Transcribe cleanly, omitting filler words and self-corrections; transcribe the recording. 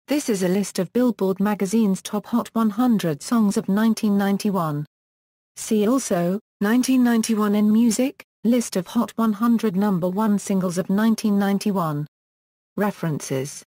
This is a list of Billboard magazine's top Hot 100 songs of 1991. See also, 1991 in music, list of Hot 100 number 1 singles of 1991. References